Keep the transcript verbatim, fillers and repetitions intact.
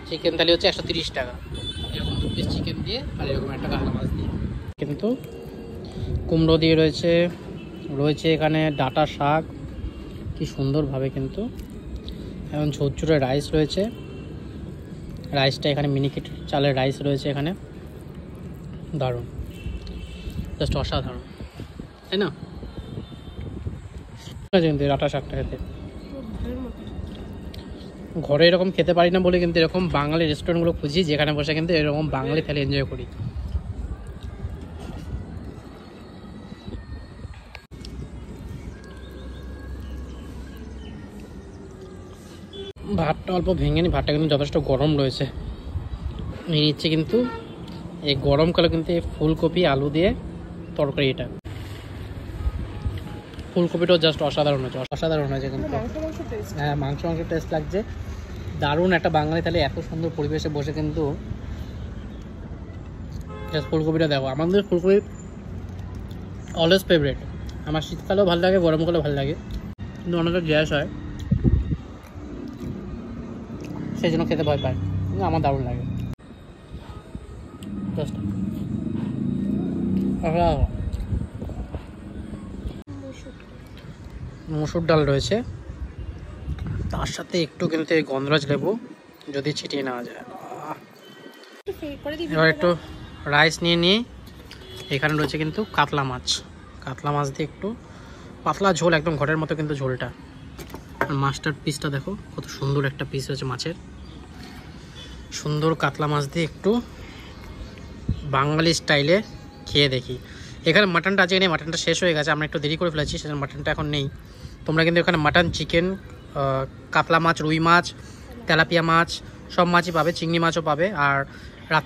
Chicken থালি হচ্ছে একশো তিরিশ টাকা, এরকম দু পিস চিকেন দিয়ে আর এরকম একটা কাতলা মাছ দিয়ে। কিন্তু কুমড়ো দিয়ে রয়েছে, রয়েছে এখানে ডাঁটা শাক, কি সুন্দরভাবে কিন্তু এবং ঝুরঝুরে রাইস রয়েছে। রাইসটা এখানে মিনিকেট চালের রাইস রয়েছে এখানে, দারুণ, জাস্ট অসাধারণ, তাই না? কিন্তু ডাঁটা শাকটা খেতে ঘরে এরকম খেতে পারি না বলে কিন্তু এরকম বাঙালি রেস্টুরেন্টগুলো খুঁজি, যেখানে বসে কিন্তু এরকম বাঙালি থালি এনজয় করি। ভাতটা অল্প ভেঙে নি, ভাতটা কিন্তু যথেষ্ট গরম রয়েছে। নিয়ে নিচ্ছে কিন্তু এই গরমকালে কিন্তু এই ফুলকপি আলু দিয়ে তরকারি, এটা ফুলকপিটাও জাস্ট অসাধারণ হয়েছে, অসাধারণ হয়েছে কিন্তু। হ্যাঁ, মাংস মাংস টেস্ট লাগছে, দারুণ একটা বাঙালি থালি, এত সুন্দর পরিবেশে বসে কিন্তু জাস্ট ফুলকপিটা দেখো। আমাদের ফুলকপি অলওয়েজ ফেভারিট, আমার শীতকালেও ভালো লাগে, গরমকালেও ভালো লাগে, কিন্তু অনেকটা গ্যাস হয় সেই জন্য খেতে ভয় পায়, কিন্তু আমার দারুণ লাগে জাস্ট। মসুর ডাল রয়েছে, তার সাথে একটু কিন্তু এই গন্ধরাজ লেবু যদি ছিটিয়ে নেওয়া যায়। এবার একটু রাইস নিয়ে নিয়ে এখানে রয়েছে কিন্তু কাতলা মাছ, কাতলা মাছ দিয়ে একটু পাতলা ঝোল, একদম ঘরের মতো কিন্তু ঝোলটা। আর মাছটার পিসটা দেখো কত সুন্দর একটা পিস হয়েছে মাছের, সুন্দর কাতলা মাছ দিয়ে একটু বাঙালি স্টাইলে খেয়ে দেখি। এখানে মাটনটা আজকে নেই, মাটনটা শেষ হয়ে গেছে, আমরা একটু দেরি করে ফেলেছি, সেজন্য মাটনটা এখন নেই। তোমরা কিন্তু এখানে মাটন, চিকেন, কাতলা মাছ, রুই মাছ, তেলাপিয়া মাছ সব মাছই পাবে, চিংড়ি মাছও পাবে। আর রাত